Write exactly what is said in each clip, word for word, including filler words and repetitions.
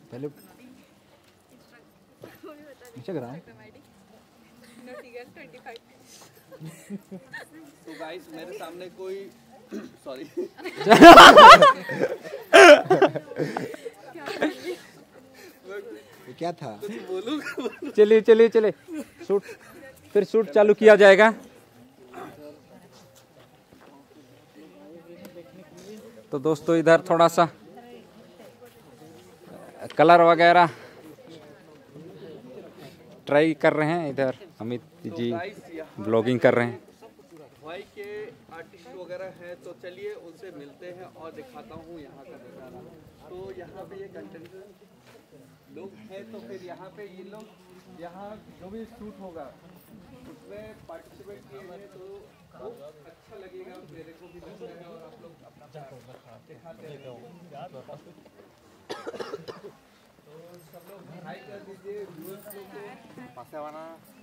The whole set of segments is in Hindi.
पहले इंस्टाग्राम तो गाइस मेरे सामने कोई सॉरी क्या था? बोलूं चलिए चलिए चलिए शूट फिर शूट चालू किया जाएगा। तो दोस्तों इधर थोड़ा सा कलर वगैरह ट्राई कर रहे हैं। इधर अमित जी ब्लॉगिंग कर रहे हैं। भाई के आर्टिस्ट वगैरह हैं तो चलिए उनसे मिलते हैं और दिखाता हूँ यहाँ का नज़ारा। तो यहाँ पे ये कंटेंट लोग हैं तो फिर यहाँ पे ये लोग यहाँ जो भी शूट होगा उसमें पार्टिसिपेट किए हैं तो बहुत अच्छा लगेगा, मेरे को भी लगता है और आप लोग अपना दिखाते हैं। तो सब लोग हाई कर दीजिए व्यूअर्स लोग को पासे वाला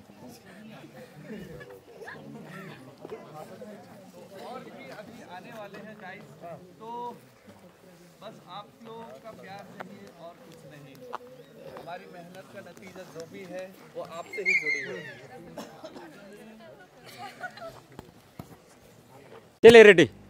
और भी अभी आने वाले हैं गाइस। तो बस आप लोगों का प्यार चाहिए और कुछ नहीं। हमारी मेहनत का नतीजा जो भी है वो आपसे ही जुड़ी है। चलिए रेडी।